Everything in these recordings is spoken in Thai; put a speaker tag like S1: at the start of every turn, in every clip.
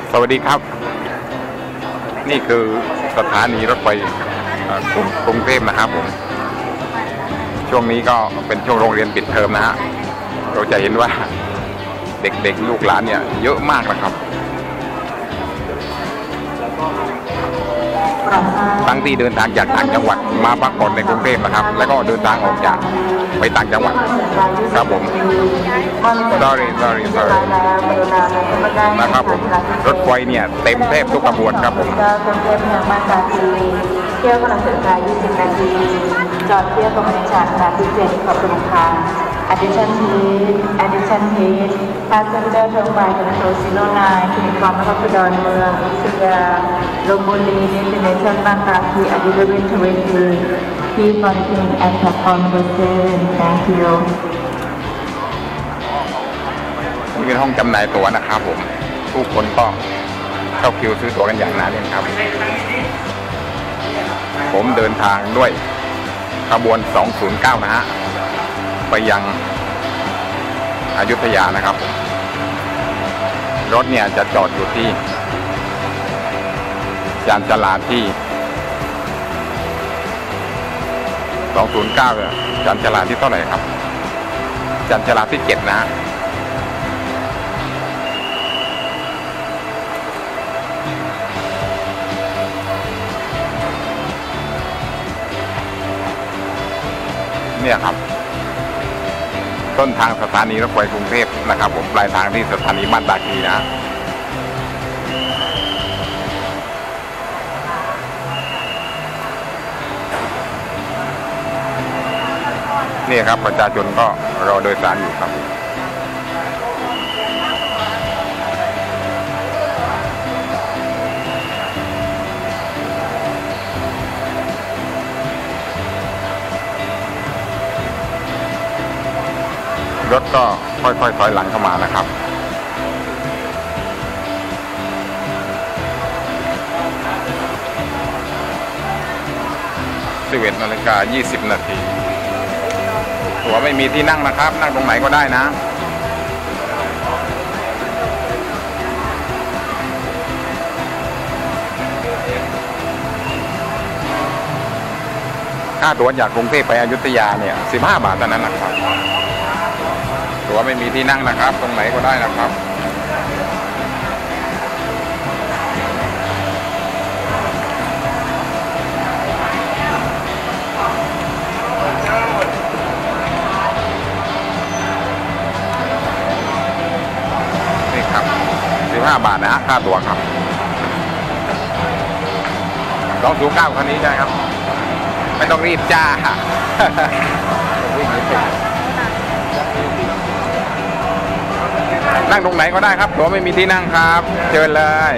S1: สวัสดีครับนี่คือสถานีรถไฟกรุงเทพนะครับผมช่วงนี้ก็เป็นช่วงโรงเรียนปิดเทอมนะฮะเราจะเห็นว่าเด็กๆลูกหลานเนี่ยเยอะมากนะครับทั้งที่เดินทางจากต่างจังหวัดมาพักผ่อนในกรุงเทพนะครับแล้วก็เดินทางออกจากไปต่างจังหวัดครับผม sorry นะครับผมรถไฟเนี่ยเต็มแทบทุกขบวนครับผม
S2: กรุงเทพเมืองมาตราทีเที่ยวกำลังสุดท้าย20 นาทีจอดเที่ยวตรงในฉากสามพิเศษขอบคุณค่ะ Addition Heat Passenger ทางไปธนาคารซิโนไนคลินิกความนครพนมเมืองอุทยาลพบุรี Destination บางกอกที่อดิลวิน20ที่ฟอนตินแอนด์แพลตฟอร์มเบอร์เซน Thank you
S1: นี่เป็นห้องจำหน่ายตั๋วนะครับผมผู้คนก็เข้าคิวซื้อตั๋วกันอย่างหนาแน่นครับผมเดินทางด้วยขบวน209นะฮะไปยังอยุธยานะครับรถเนี่ยจะจอดอยู่ที่ชานชาลาที่209เนี่ยชานชาลาที่เท่าไหร่ครับชานชาลาที่7นะฮะเนี่ยครับต้นทางสถานีรถไฟกรุงเทพนะครับผมปลายทางที่สถานีบ้านตาคีนะนี่ครับประชาชนก็รอโดยสารอยู่ครับรถก็ค่อยๆถอยหลังเข้ามานะครับ11 นาฬิกา 20 นาทีตั๋วไม่มีที่นั่งนะครับนั่งตรงไหนก็ได้นะค่าตั๋วจากกรุงเทพไปอยุธยาเนี่ย15 บาทเท่านั้นนะครับตั๋วไม่มีที่นั่งนะครับตรงไหนก็ได้นะครับนี่ครับ15 บาทนะฮะค่าตั๋วครับ209คันนี้ใช่ครับไม่ต้องรีบจ้านั่งตรงไหนก็ได้ครับตั๋วไม่มีที่นั่งครับเชิญเลย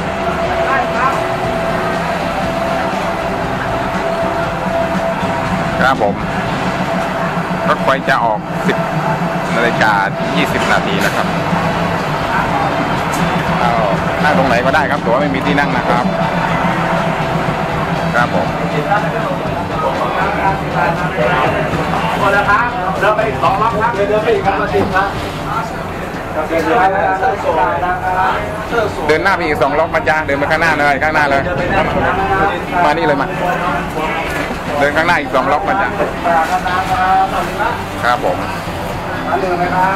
S1: ครับผมรถไฟจะออก10 นาฬิกา 20 นาทีนะครับนั่งตรงไหนก็ได้ครับตั๋วไม่มีที่นั่งนะครับครับผม
S3: หมดแล้วครับเดินไปอีก2 รอบครับเดินไปอีกครับมาติดครับ
S1: เดินหน้าไปอีก2 รอบมาจ้าเดินไปข้างหน้าเลยมานี่เลยมาเดินข้างหน้าอีก2 รอบมาจ้าครับผม
S3: น้ำดื่มไหมครับ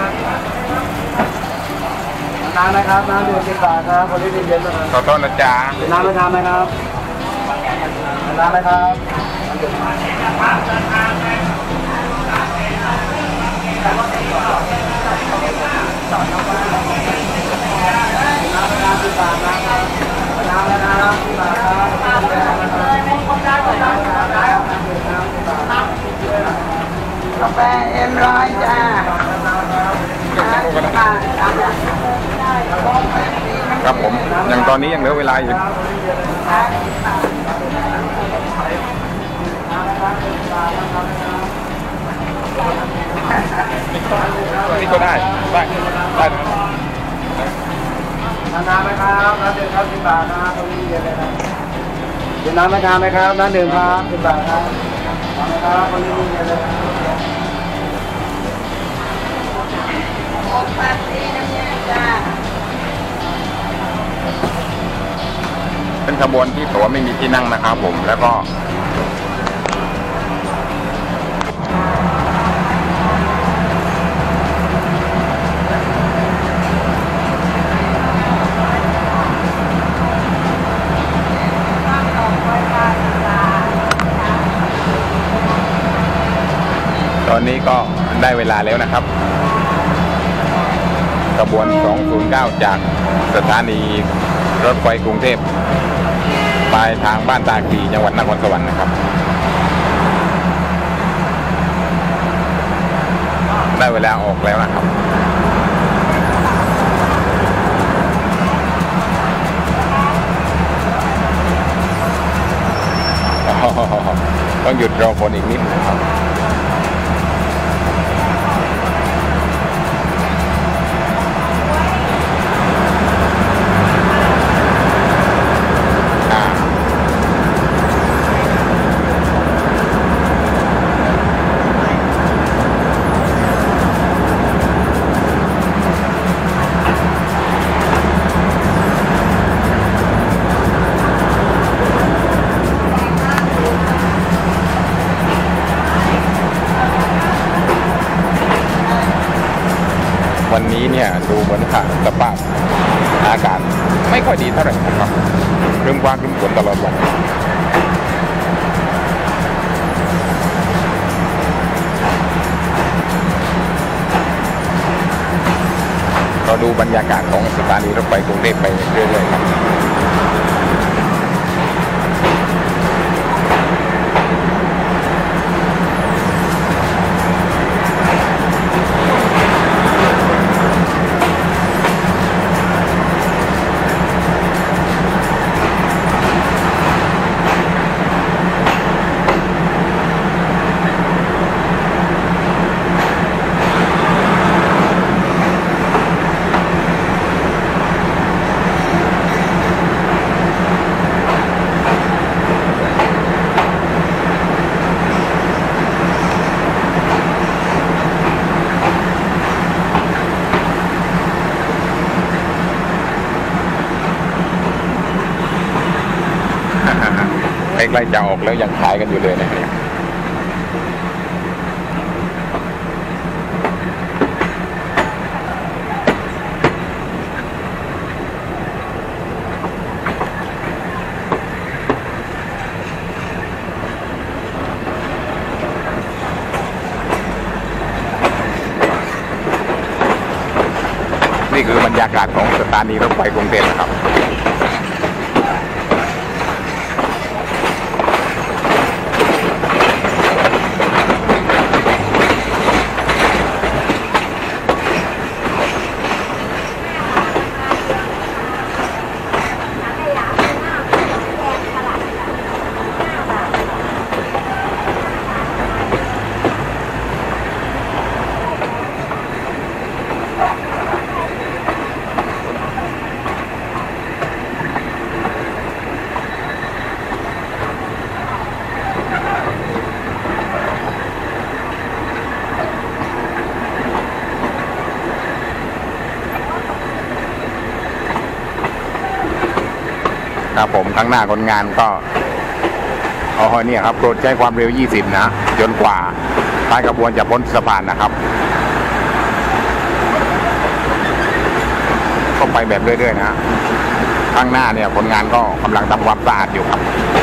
S3: น้ำไหมครับน้ำดื่ม10 บาทครับคนที่เย็นๆนะครับ
S1: ขอโทษนะจ๊ะ
S3: น้ำไม่ทำไหมครับน้ำไหมครับ
S2: กาแฟM100จ้า
S1: ครับผมอย่างตอนนี้ยังเหลือเวลาอยู่นี่ก็ได้
S3: น้ำไหมครับน้ำดื่มครับ10 บาทนะครับตรงนี้เย็นเลยนะดื่มน้ำไม่ทานไหมครับน้ำดื่มครับ10 บาทครับน้ำไหมครับตรงนี้เย็นเลย
S2: ปาร์ตี้น้ำเย็นจ้า
S1: ขบวนที่ตั๋วไม่มีที่นั่งนะครับผมแล้วก็ตอนนี้ก็ได้เวลาแล้วนะครับขบวน 209 จากสถานีรถไฟกรุงเทพปลายทางบ้านตาคีจังหวัดนครสวรรค์นะครับได้เวลาออกแล้วนะครับต้องหยุดรอฝนอีกนิดนะครับวันนี้เนี่ยดูเหมือนค่ะสภาพอากาศไม่ค่อยดีเท่าไหร่นะครับครึ้มฟ้าครึ้มฝนตลอดวันเราดูบรรยากาศของสถานีรถไฟกรุงเทพไปเรื่อยๆครับใกล้ๆจะออกแล้วยังขายกันอยู่เลยนะครับนี่คือบรรยากาศของสถานีรถไฟกรุงเทพนะครับครับผมข้างหน้าคนงานก็เนี่ยครับโปรดใช้ความเร็ว20นะจนกว่าท้ายขบวนจะพ้นสะพานนะครับก็ไปแบบเรื่อยๆนะข้างหน้าเนี่ยคนงานก็กำลังทำความสะอาดอยู่ครับ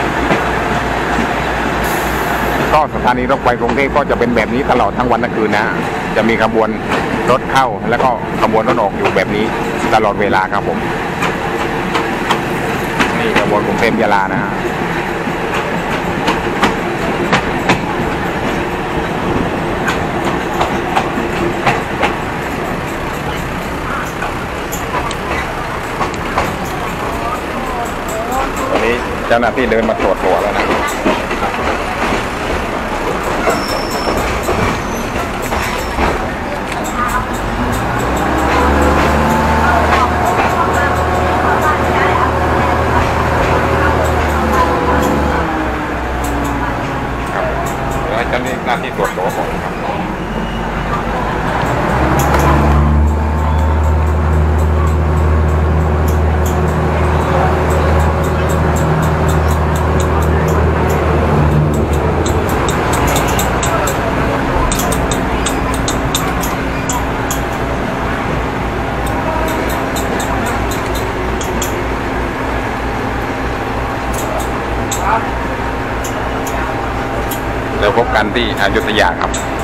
S1: ก็สถานีรถไฟกรุงเทพก็จะเป็นแบบนี้ตลอดทั้งวันทั้งคืนนะจะมีขบวนรถเข้าแล้วก็ขบวนรถออกอยู่แบบนี้ตลอดเวลาครับผมนี่ขบวนกรุงเทพยะลานะฮะตอนนี้เจ้าหน้าที่เดินมาตรวจตัวแล้วนะเจ้าหน้าที่ตรวจตัวก่อนครับพบกันที่อยุธยาครับ